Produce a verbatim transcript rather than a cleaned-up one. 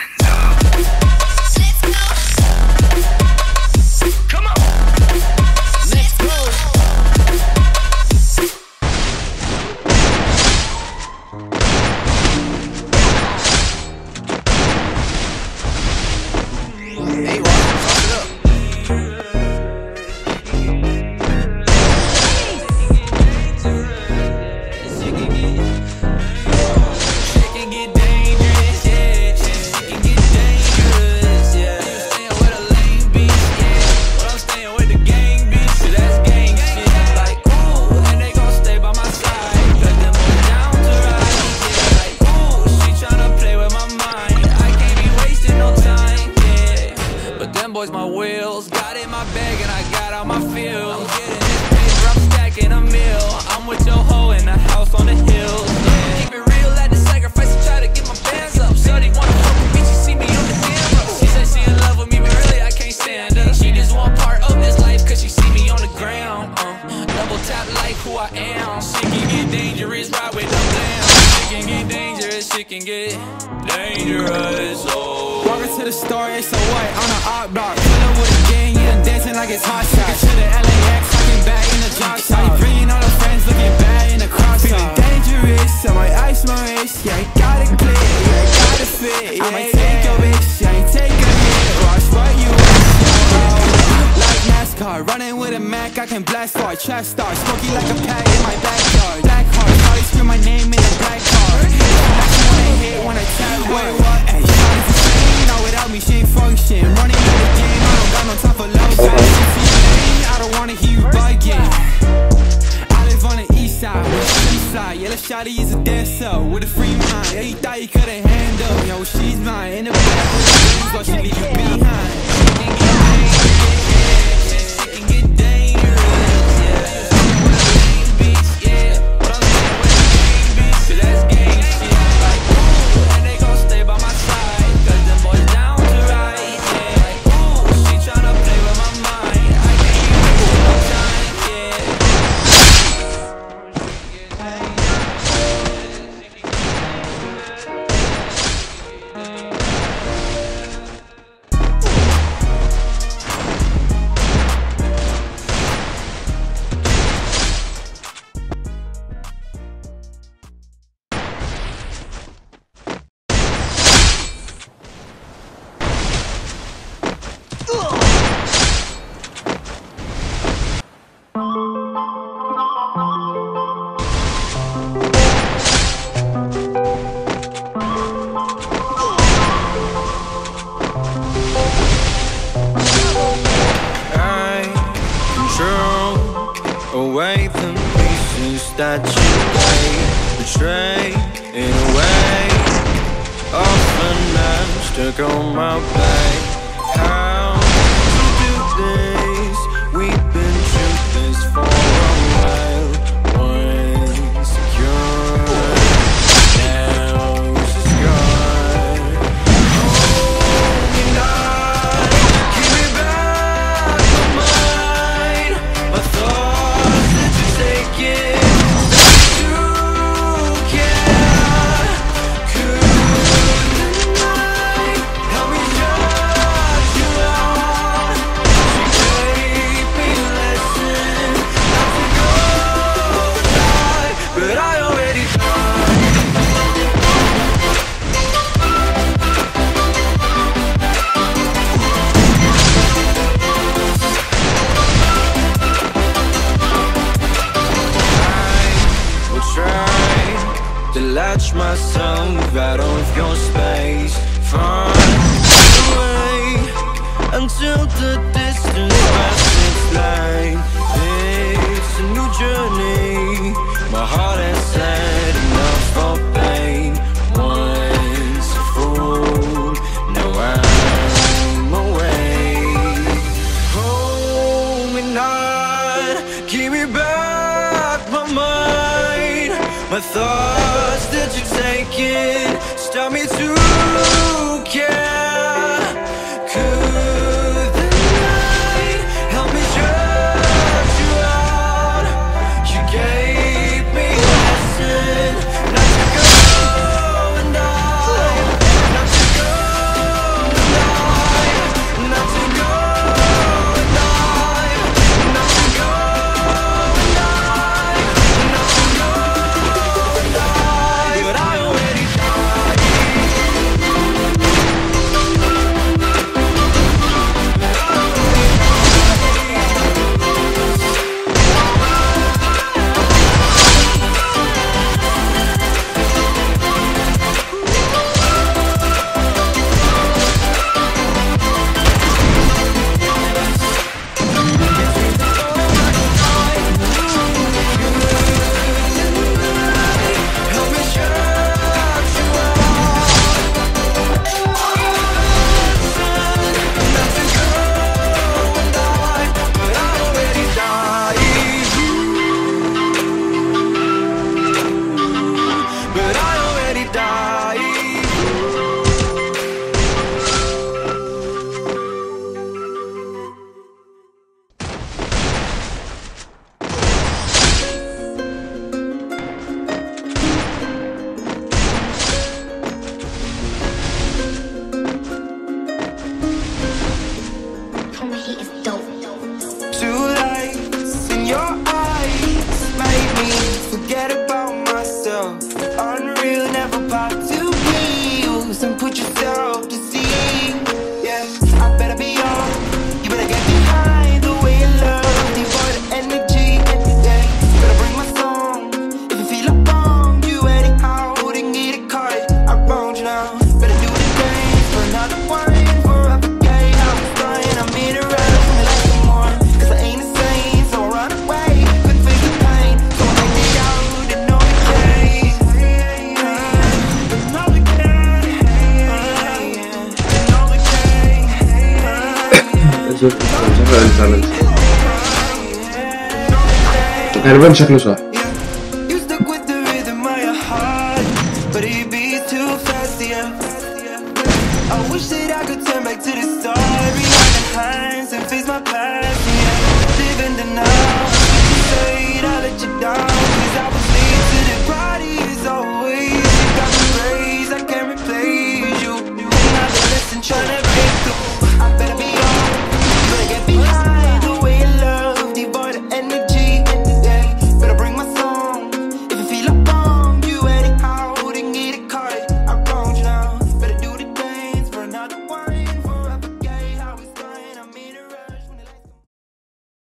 Boys, my wheels, got in my bag and I got out my field. I'm getting this paper, I'm stacking a meal. I'm with your hoe in the house on the hills. Yeah. Keep it real, had to sacrifice to try to get my bands up. Shorty wanna fuck with me, she see me on the damn road. She said she in love with me, but really I can't stand her. She just want part of this life cause she see me on the ground. Uh, double tap like who I am. She can get dangerous, ride with no damn. She can get dangerous, she can get dangerous. Oh. Walking to the store, it's so white on the art block. Chillin' with a gang, yeah, I'm dancing like it's hot shot. To the L A X, looking back in the drop shot. Bringing all the friends, looking bad in the cross. Feeling dangerous, I might ice my wrist. Yeah, I got it clear, yeah, I got it fit. Yeah, I might take your bitch, yeah, I ain't take a hit. Watch what you want. Like NASCAR, running with a Mac, I can blast far. Trap star, smoky like a pack in my backyard. Black heart, probably scream my name in the black car. That's the one I hit when I tap. Wait, what? Ay, shawty's insane, not without me, she ain't function. Running with the game, I don't got no time for love. I don't wanna hear you bugging. I live on the east side, where she fly. Yeah, the shawty is a dancer with a free mind. Yeah, you thought you couldn't handle, yo, she's mine. In the back with the things, while she leave you behind. Away the pieces that you gave, betray in a way. Often I'm stuck on my back. How to do this? We've been through this for a while. Once secure, now it's gone. Hold me not, keep me back my mind, my thoughts. Latch myself out of your space, far away, until the distance passes its line. It's a new journey, my heart has had enough for pain. Once a fool, now I'm away. Hold me not, give me back my mind, my thoughts that you've taken, stop me to care. Could the night help me shut you out? You gave me a lesson not to go and die, not to go شكله زعلان. غالبا شكله صح. I wish that I could turn back to the start, behind the lines and face my past. Yeah, living the now. Say I'll let you down.